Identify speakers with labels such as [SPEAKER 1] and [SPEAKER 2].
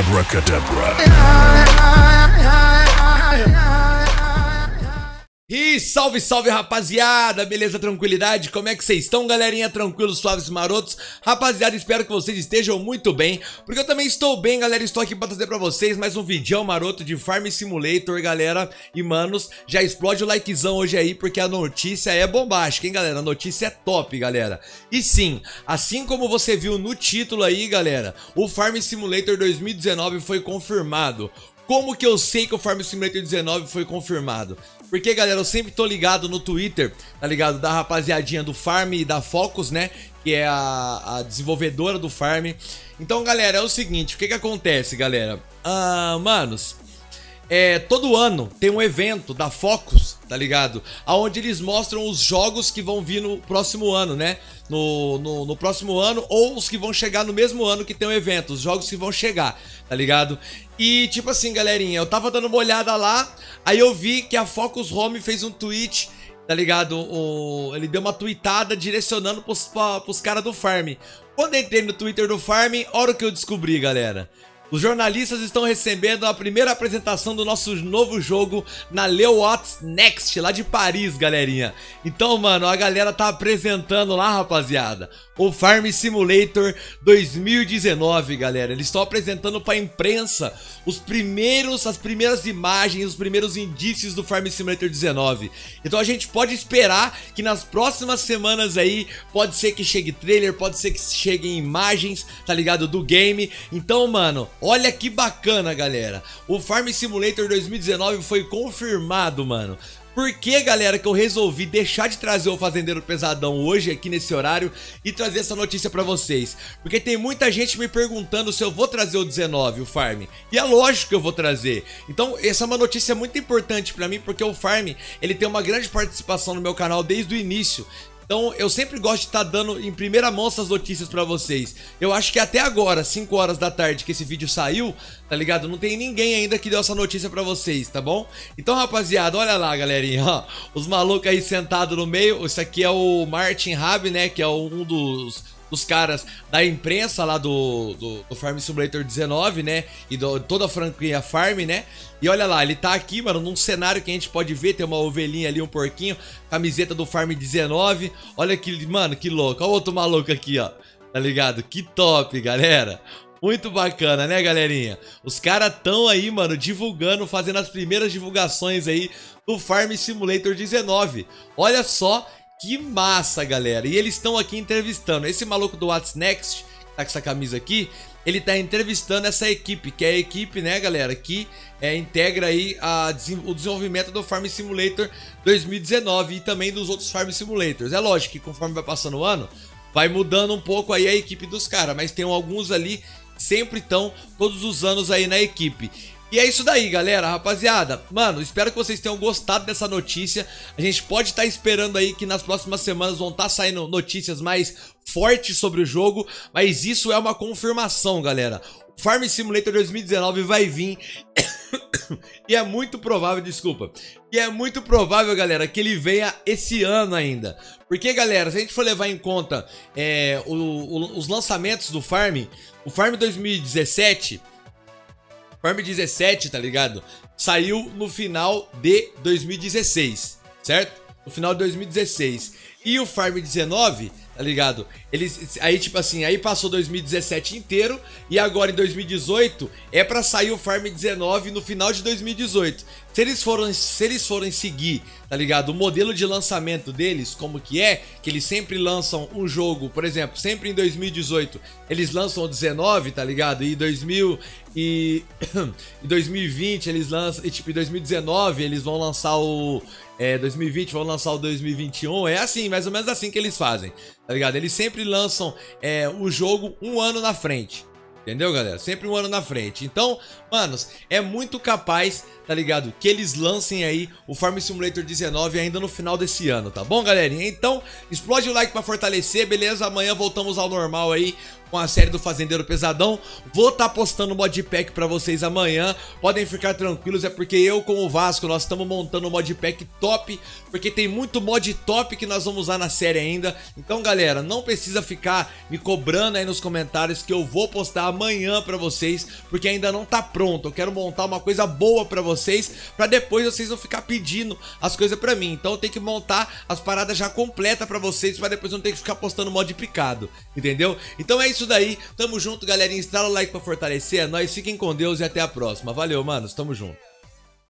[SPEAKER 1] Abracadabra.
[SPEAKER 2] E salve, salve, rapaziada, beleza, tranquilidade? Como é que vocês estão, galerinha? Tranquilos, suaves e marotos? Rapaziada, espero que vocês estejam muito bem, porque eu também estou bem, galera. Estou aqui pra trazer pra vocês mais um vídeo maroto de Farm Simulator, galera. E, manos, já explode o likezão hoje aí, porque a notícia é bombástica, hein, galera? A notícia é top, galera. E sim, assim como você viu no título aí, galera, o Farm Simulator 2019 foi confirmado. Como que eu sei que o Farm Simulator 19 foi confirmado? Porque, galera, eu sempre tô ligado no Twitter, tá ligado? Da rapaziadinha do Farm e da Focus, né? Que é a desenvolvedora do Farm. Então, galera, é o seguinte, o que que acontece, galera? Manos, todo ano tem um evento da Focus, tá ligado? Onde eles mostram os jogos que vão vir no próximo ano, né? No próximo ano, ou os que vão chegar no mesmo ano que tem o evento, os jogos que vão chegar, tá ligado? E tipo assim, galerinha, eu tava dando uma olhada lá, aí eu vi que a Focus Home fez um tweet, tá ligado? Ele deu uma tweetada direcionando pros caras do Farm. Quando eu entrei no Twitter do Farm, olha o que eu descobri, galera. Os jornalistas estão recebendo a primeira apresentação do nosso novo jogo na What's Next, lá de Paris, galerinha. Então, mano, a galera tá apresentando lá, rapaziada, o Farm Simulator 2019, galera. Eles estão apresentando pra imprensa as primeiras imagens, os primeiros indícios do Farm Simulator 19. Então a gente pode esperar que nas próximas semanas aí, pode ser que chegue trailer, pode ser que cheguem imagens, tá ligado, do game. Então, mano, olha que bacana, galera. O Farm Simulator 2019 foi confirmado, mano. Por que, galera, que eu resolvi deixar de trazer o Fazendeiro Pesadão hoje aqui nesse horário e trazer essa notícia pra vocês? Porque tem muita gente me perguntando se eu vou trazer o 19, o Farm. E é lógico que eu vou trazer. Então, essa é uma notícia muito importante pra mim, porque o Farm, ele tem uma grande participação no meu canal desde o início. Então, eu sempre gosto de estar dando em primeira mão essas notícias pra vocês. Eu acho que até agora, 5 horas da tarde que esse vídeo saiu, tá ligado? Não tem ninguém ainda que deu essa notícia pra vocês, tá bom? Então, rapaziada, olha lá, galerinha, ó. Os malucos aí sentados no meio. Esse aqui é o Martin Rabb, né? Que é um dos caras da imprensa lá do Farm Simulator 19, né? E toda a franquia Farm, né? E olha lá, ele tá aqui, mano, num cenário que a gente pode ver, tem uma ovelhinha ali, um porquinho, camiseta do Farm 19. Olha que, mano, que louco. Olha o outro maluco aqui, ó. Tá ligado? Que top, galera. Muito bacana, né, galerinha? Os caras tão aí, mano, divulgando, fazendo as primeiras divulgações aí do Farm Simulator 19. Olha só que massa, galera. E eles estão aqui entrevistando. Esse maluco do What's Next, que tá com essa camisa aqui, ele tá entrevistando essa equipe, que é a equipe, né, galera, que integra aí o desenvolvimento do Farm Simulator 2019 e também dos outros Farm Simulators. É lógico que conforme vai passando o ano, vai mudando um pouco aí a equipe dos caras, mas tem alguns ali que sempre estão todos os anos aí na equipe. E é isso daí, galera, rapaziada. Mano, espero que vocês tenham gostado dessa notícia. A gente pode estar esperando aí que nas próximas semanas vão estar saindo notícias mais fortes sobre o jogo, mas isso é uma confirmação, galera. O Farm Simulator 2019 vai vir e é muito provável, desculpa, e é muito provável, galera, que ele venha esse ano ainda. Porque, galera, se a gente for levar em conta os lançamentos do Farm, o Farm 2017... Farm 17, tá ligado? Saiu no final de 2016, certo? No final de 2016. E o Farm 19, tá ligado? Aí, tipo assim, aí passou 2017 inteiro e agora em 2018 é pra sair o Farm 19 no final de 2018. Se eles forem seguir, tá ligado? O modelo de lançamento deles, como que eles sempre lançam um jogo, por exemplo, sempre em 2018 eles lançam o 19, tá ligado? E em 2020 eles lançam, e tipo, em 2019 eles vão lançar o 2020, vão lançar o 2021. É assim, mais ou menos assim que eles fazem, tá ligado? Eles sempre lançam o jogo um ano na frente. Entendeu, galera? Sempre um ano na frente. Então, manos, é muito capaz, tá ligado? Que eles lancem aí o Farm Simulator 19 ainda no final desse ano, tá bom, galerinha? Então, explode o like pra fortalecer, beleza? Amanhã voltamos ao normal aí com a série do Fazendeiro Pesadão. Vou estar postando modpack pra vocês amanhã. Podem ficar tranquilos, é porque eu com o Vasco, nós estamos montando um modpack top, porque tem muito mod top que nós vamos usar na série ainda. Então, galera, não precisa ficar me cobrando aí nos comentários que eu vou postar amanhã pra vocês, porque ainda não tá pronto. Eu quero montar uma coisa boa pra vocês, pra depois vocês não ficar pedindo as coisas pra mim. Então eu tenho que montar as paradas já completas pra vocês, pra depois não ter que ficar postando mod picado, entendeu? Então é isso daí, tamo junto, galerinha. Estrala o like pra fortalecer, é nóis, fiquem com Deus e até a próxima. Valeu, manos, tamo junto.